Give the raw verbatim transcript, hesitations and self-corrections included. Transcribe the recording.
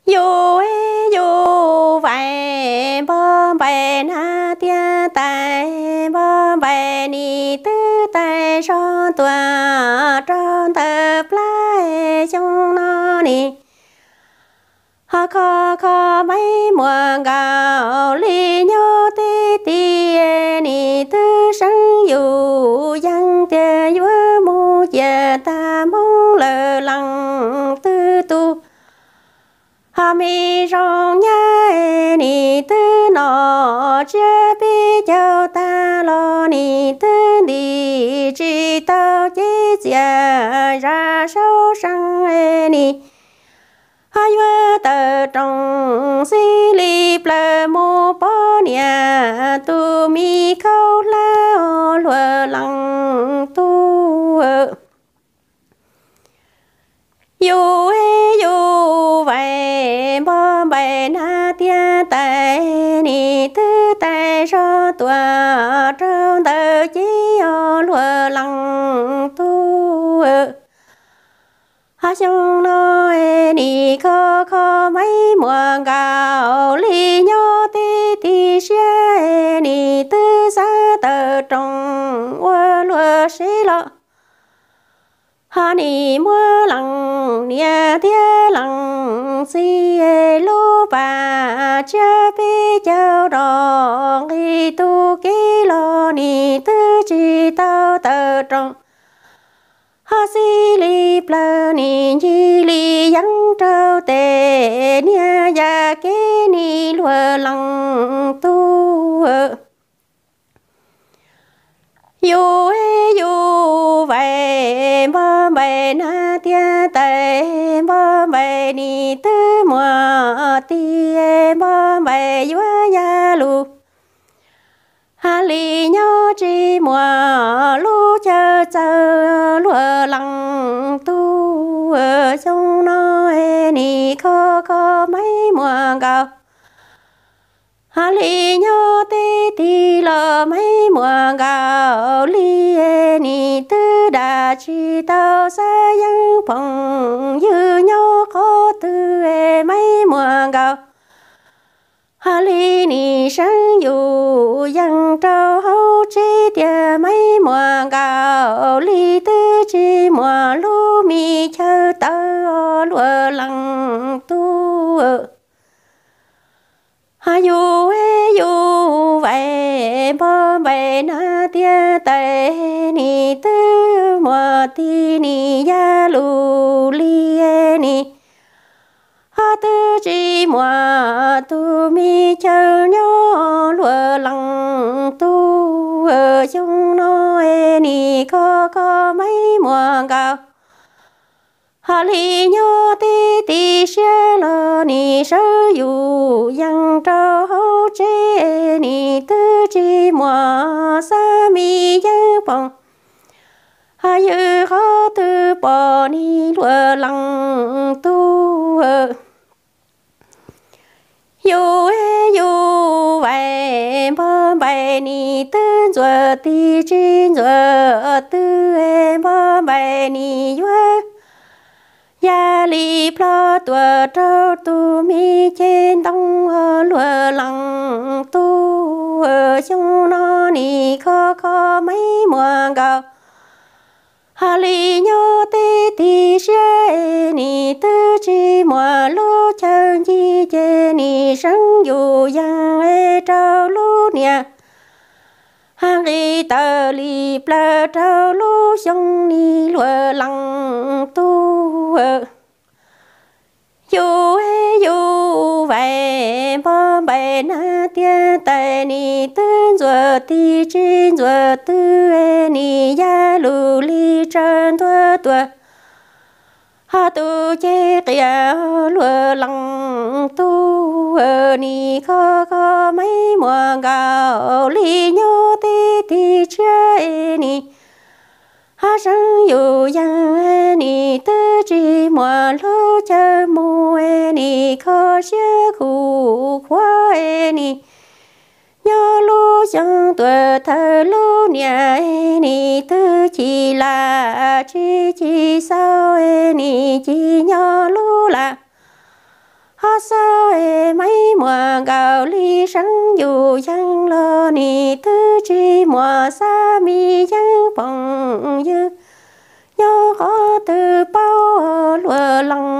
Yo yo vậy bom bè na tia tay bom bè ni tư tay son tua trong tập lại trong nó ni ha kho kho mấy mùa gạo li nhô tê tê ni tư sáng dù dân tê vua mu giờ ta mong lờ lăng tư tu ha mi rong nhai ni tư nọ chưa biết châu ta lo ni tư đi chỉ tao chỉ giờ ra sâu sang ni ha yue tờ trong si li ple mu po nia tu mi khâu la lùa lăng tu yo yo vậy bom bè na tia tay ni tư tay cho tua trong tờ chỉ lùa lăng tu ha chung nói ni kho kho mấy mùa gạo li nhô ti ti xe ni tư xa tờ trong ua lùa xí lọ ha ni mua lăng nia tia lăng si lô bà cha bi châu đỏ khi tu ký lo ni tư chi tao tờ trong ha si li ple ni chi li yang trâu tề nia ya kế ni lùa lăng tu yo yo vậy bom bè na tia tay bom bè ni tư mùa tia bom bè vua ya lu ha li nhô chi mùa lu chờ chờ lùa lăng tu ở trong nó ni kho kho mấy mùa gạo ha li nhô tê tì lờ mấy mùa gạo li ni tư đà chi tao sa yang phong như nhô khó tư mấy mùa gạo ha li ni sang dù yang trâu hậu chi tia mấy mùa gạo li tư chi mùa lu mi chờ tao lùa lăng tu ha yu yu vậy bom bè na tia tay ni tư mùa ti ni ya lu li ni ha tư chi mùa tu mi chờ nhô lùa lăng tu ở trong nó ni có có mấy mùa gạo ha li nhô ti ti xe lo ni sơ yu yang trâu hậu chế ni tư chi mùa sa mi yang phong ha yu khó tư bỏ ni lùa lăng tu yo yo vậy bom bè ni tư rồi ti chi rồi tư bom bè ni yo ya li plo tua trâu tu mi trên đông lùa lăng tu ở trong nó ni kho kho mấy mùa gạo ha li nhô tê tì xe ni tư chi mùa lô chân chi chê ni sáng dù yang ê trâu lô nia ha li tờ li ple trâu lô xong ni lùa lăng tu yo yo vậy bom bè na tia tay ni tư rồi ti chi rồi tư ni ya lu li chân tua tua ha tu che kia lùa lăng tu ni kho kho mấy mùa gạo li nhô ti ti che ni ha sang yu yang ni tư chi mùa lu chờ mu ni kho xe khu khoa ni nhô lu chẳng tuổi thơ lu nia ni tư chi là chi chi sao ni chi nhô lu là họ sao mấy mùa gạo ly sáng dù chẳng lo ni tư chi mùa sa mi chẳng bằng dư nhớ có từ bao lúa lăng